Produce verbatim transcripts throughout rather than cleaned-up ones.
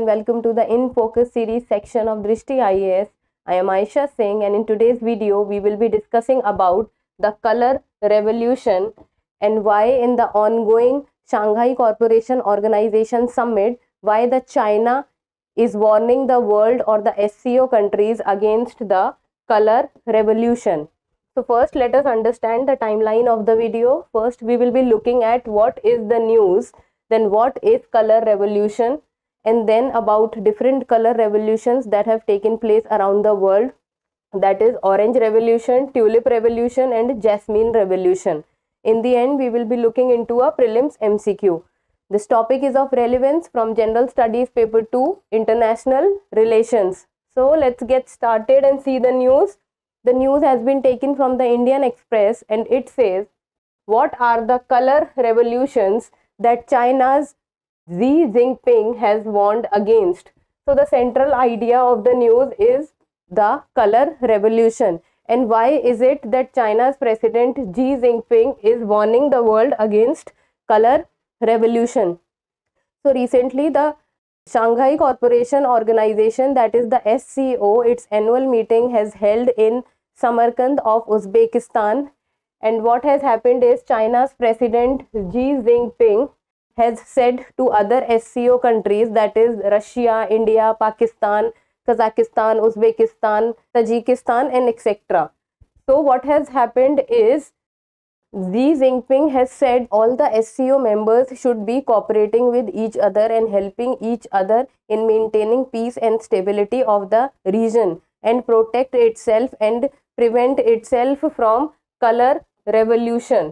and welcome to the In Focus series section of Drishti I A S. I am Aisha Singh, and in today's video we will be discussing about the color revolution and why in the ongoing Shanghai Cooperation Organization summit, why the China is warning the world or the S C O countries against the color revolution. So first let us understand the timeline of the video. First we will be looking at what is the news, then what is color revolution, and then about different color revolutions that have taken place around the world, that is orange revolution, tulip revolution and jasmine revolution. In the end we will be looking into a prelims M C Q. This topic is of relevance from General Studies paper two, International Relations. So let's get started and see the news. The news has been taken from the Indian Express and it says, what are the color revolutions that China's Xi Jinping has warned against? So the central idea of the news is the color revolution. And why is it that China's President Xi Jinping is warning the world against color revolution? So recently the Shanghai Cooperation Organization, that is the S C O, its annual meeting has held in Samarkand of Uzbekistan, and what has happened is China's President Xi Jinping has said to other S C O countries, that is Russia, India, Pakistan, Kazakhstan, Uzbekistan, Tajikistan and et cetera. So what has happened is Xi Jinping has said all the S C O members should be cooperating with each other and helping each other in maintaining peace and stability of the region and protect itself and prevent itself from color revolution.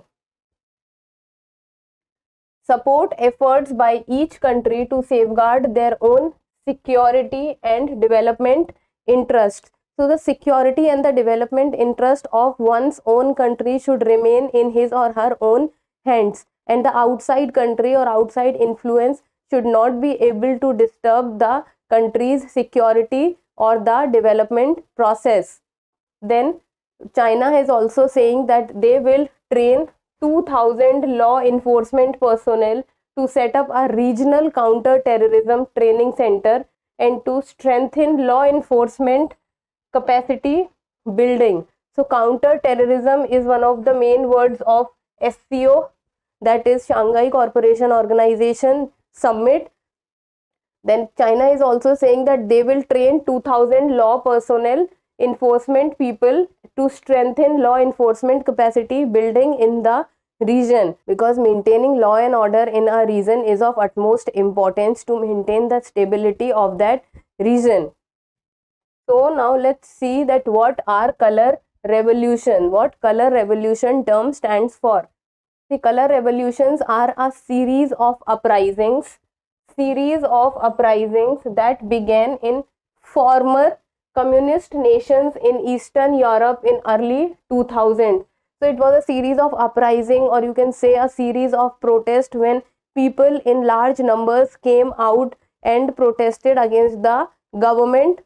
Support efforts by each country to safeguard their own security and development interests. So the security and the development interest of one's own country should remain in his or her own hands, and the outside country or outside influence should not be able to disturb the country's security or the development process. Then China is also saying that they will train two thousand law enforcement personnel to set up a regional counter-terrorism training center and to strengthen law enforcement capacity building. So counter-terrorism is one of the main words of S C O, that is Shanghai Cooperation Organization summit. Then China is also saying that they will train two thousand law personnel, enforcement people to strengthen law enforcement capacity building in the region, because maintaining law and order in a region is of utmost importance to maintain the stability of that region. So now let's see that what are color revolution, what color revolution term stands for. The color revolutions are a series of uprisings, series of uprisings that began in former communist nations in Eastern Europe in early two thousand. So it was a series of uprising, or you can say a series of protest, when people in large numbers came out and protested against the government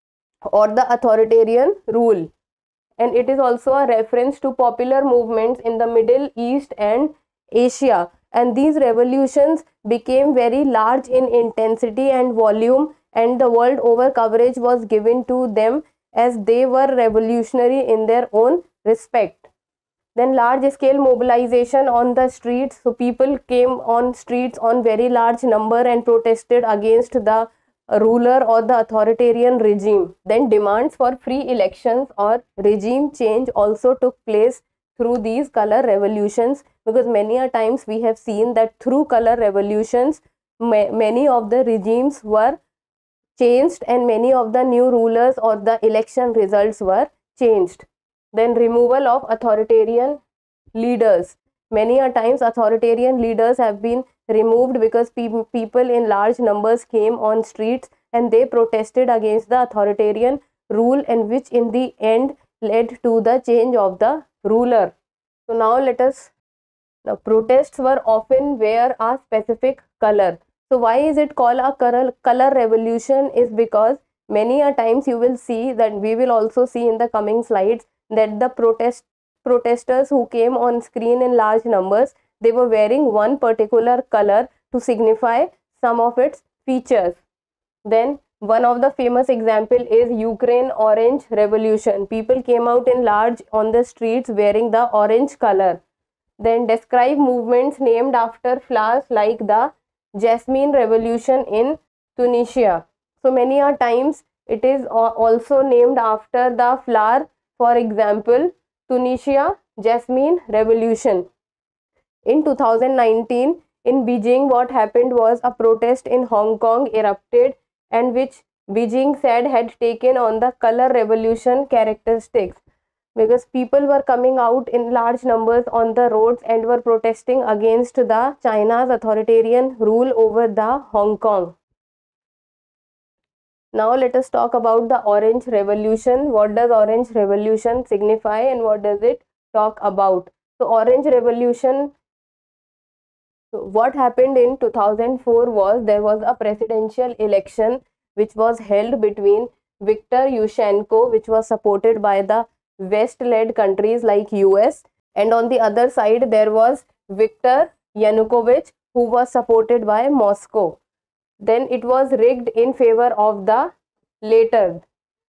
or the authoritarian rule. And it is also a reference to popular movements in the Middle East and Asia. And these revolutions became very large in intensity and volume, and the world over coverage was given to them as they were revolutionary in their own respect. Then large scale mobilization on the streets. So people came on streets on very large number and protested against the ruler or the authoritarian regime. Then demands for free elections or regime change also took place through these color revolutions, because many a times we have seen that through color revolutions ma many of the regimes were changed and many of the new rulers or the election results were changed. Then removal of authoritarian leaders. Many a times authoritarian leaders have been removed because pe people in large numbers came on streets and they protested against the authoritarian rule, and which in the end led to the change of the ruler. So now let us, the protests were often wear a specific color. So why is it called a color, color revolution is because many a times you will see that, we will also see in the coming slides, that the protest protesters who came on screen in large numbers, they were wearing one particular color to signify some of its features. Then one of the famous example is Ukraine Orange Revolution. People came out in large on the streets wearing the orange color. Then describe movements named after flowers like the Jasmine Revolution in Tunisia. So many a times it is also named after the flower. For example, Tunisia Jasmine Revolution. In two thousand nineteen, in Beijing, what happened was a protest in Hong Kong erupted, and which Beijing said had taken on the color revolution characteristics, because people were coming out in large numbers on the roads and were protesting against the China's authoritarian rule over the Hong Kong. Now let us talk about the Orange Revolution. What does Orange Revolution signify and what does it talk about? So Orange Revolution, what happened in two thousand four was there was a presidential election which was held between Viktor Yushchenko, which was supported by the West-led countries like U S, and on the other side there was Viktor Yanukovych, who was supported by Moscow. Then it was rigged in favor of the latter.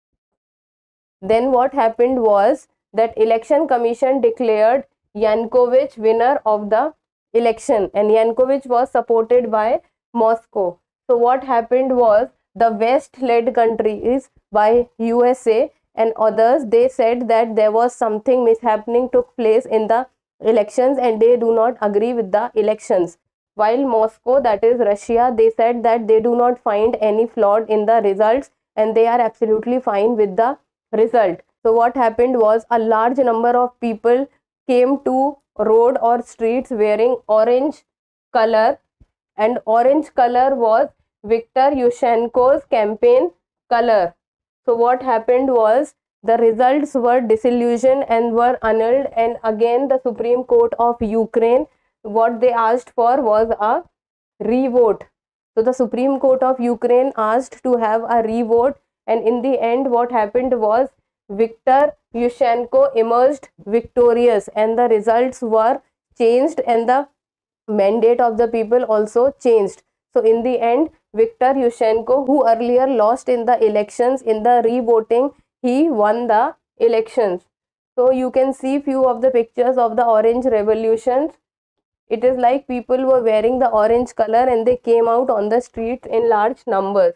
Then what happened was that election commission declared Yanukovych winner of the election, and Yanukovych was supported by Moscow. So what happened was the West-led countries by U S A and others, they said that there was something mishappening took place in the elections and they do not agree with the elections. While Moscow, that is Russia, they said that they do not find any flaw in the results and they are absolutely fine with the result. So what happened was a large number of people came to road or streets wearing orange color, and orange color was Viktor Yushchenko's campaign color. So what happened was the results were disillusioned and were annulled, and again the Supreme Court of Ukraine, what they asked for was a re-vote. So the Supreme Court of Ukraine asked to have a re-vote, and in the end what happened was Viktor Yushchenko emerged victorious and the results were changed and the mandate of the people also changed. So in the end, Viktor Yushchenko, who earlier lost in the elections, in the re-voting, he won the elections. So you can see few of the pictures of the Orange Revolutions. It is like people were wearing the orange color and they came out on the streets in large numbers.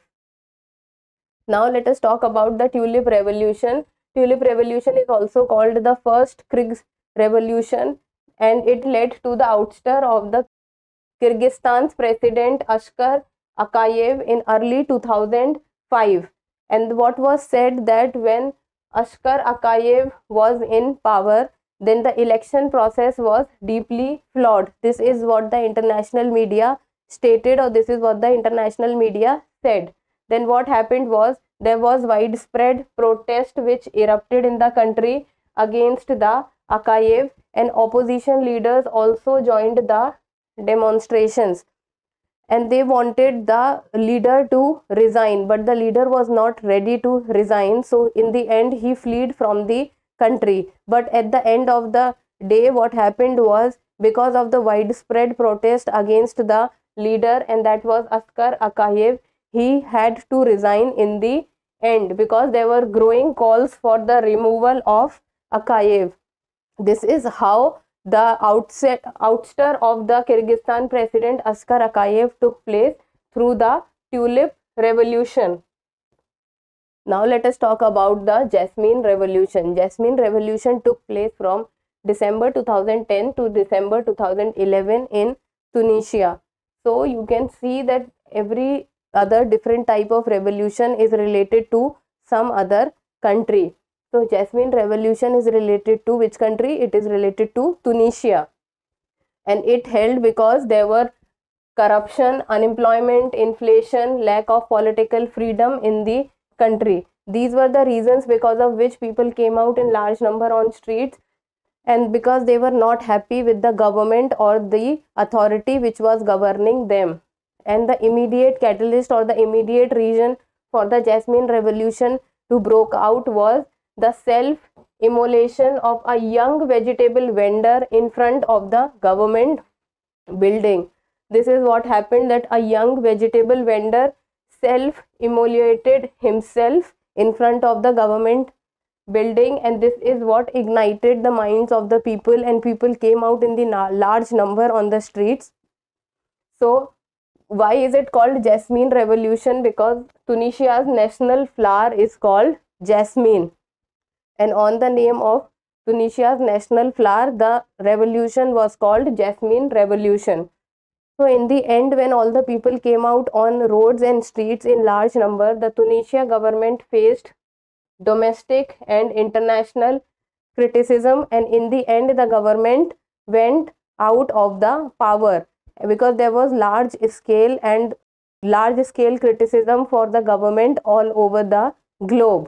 Now let us talk about the Tulip Revolution. Tulip Revolution is also called the first Krieg Revolution, and it led to the ouster of the Kyrgyzstan's president Ashkar Akayev in early two thousand five. And what was said that when Ashkar Akayev was in power, then the election process was deeply flawed. This is what the international media stated, or this is what the international media said. Then what happened was there was widespread protest which erupted in the country against the Akayev, and opposition leaders also joined the demonstrations, and they wanted the leader to resign, but the leader was not ready to resign. So in the end he fled from the country. But at the end of the day what happened was, because of the widespread protest against the leader, and that was Ashkar Akayev, he had to resign in the end because there were growing calls for the removal of Akayev. This is how the outset, ouster of the Kyrgyzstan president Ashkar Akayev took place through the Tulip Revolution. Now let us talk about the Jasmine Revolution. Jasmine Revolution took place from December two thousand ten to December two thousand eleven in Tunisia. So you can see that every other different type of revolution is related to some other country. So Jasmine Revolution is related to which country? It is related to Tunisia, and it held because there were corruption, unemployment, inflation, lack of political freedom in the country. These were the reasons because of which people came out in large number on streets, and because they were not happy with the government or the authority which was governing them. And the immediate catalyst or the immediate reason for the Jasmine Revolution to broke out was the self-immolation of a young vegetable vendor in front of the government building. This is what happened, that a young vegetable vendor self-immolated himself in front of the government building, and this is what ignited the minds of the people, and people came out in the large number on the streets. So why is it called Jasmine Revolution? Because Tunisia's national flower is called jasmine, and on the name of Tunisia's national flower, the revolution was called Jasmine Revolution. So in the end, when all the people came out on roads and streets in large number, the Tunisia government faced domestic and international criticism, and in the end the government went out of the power because there was large scale and large scale criticism for the government all over the globe.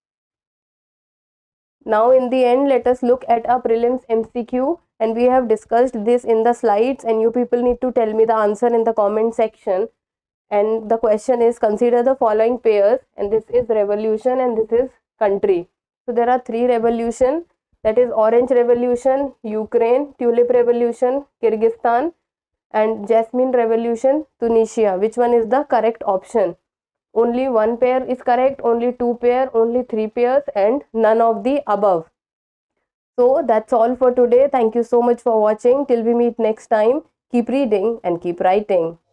Now in the end, let us look at a prelims M C Q, and we have discussed this in the slides, and you people need to tell me the answer in the comment section. And the question is, consider the following pairs, and this is revolution and this is country. So there are three revolution, that is Orange Revolution, Ukraine, Tulip Revolution, Kyrgyzstan, and Jasmine Revolution, Tunisia. Which one is the correct option? Only one pair is correct, only two pair, only three pairs, and none of the above. So that's all for today. Thank you so much for watching. Till we meet next time, keep reading and keep writing.